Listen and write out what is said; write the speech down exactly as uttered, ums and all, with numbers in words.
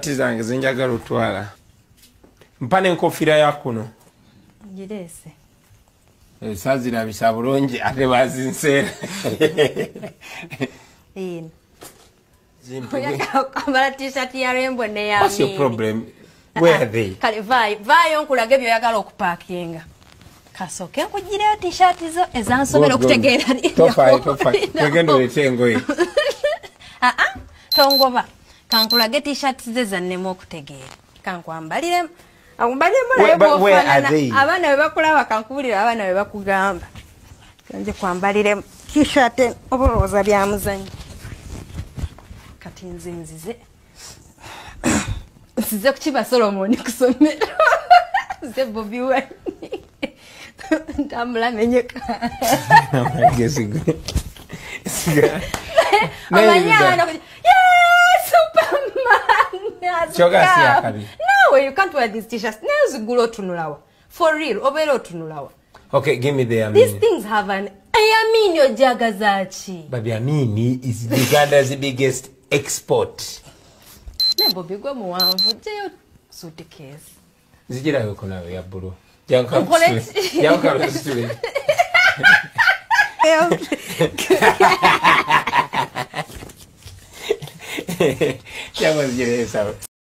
Tizange zinjagala otwala. Mpane enkofira yakuno. Njirese. Sazira bisabulonje ate bazinseera. In. Kamala t-shirt ya rembo ne ya. What's your problem? Where are they? Kale vai, vai onkulaga byo yagala okupakinga. Kasoke kugira t-shirt zo ezansobera okutegeera. Tofa, tofa. Twegendo letengo ye. Ah ah. Tongoba. Kankulaga t-shirt ze zannemo okutegeera. Kankwambalire Akumbalire mula where abana we bakulaba kankubulira abana we bakugamba. Kanje kwambalire t-shirt oburoza bya muzanyi. Kati nze nzize. Nzize kuchiba Solomon kusomera. Nze Bobi wani. Ndamula menyeka. Ngesigo. Siga. Amanyana. Yes, Superman. Choga siya kabi. No, you can't wear these t-shirts. Nails gulo tunulawa. For real, obero tunulawa. Okay, give me the Amini. These things have an Ayamini Jagazachi. But the Amini is Uganda's biggest export. Nebo bigwa muwanvu jeyo suitcase. Zijira yoko nawe ya buru. Janka lusule. Janka lusule. Janka lusule.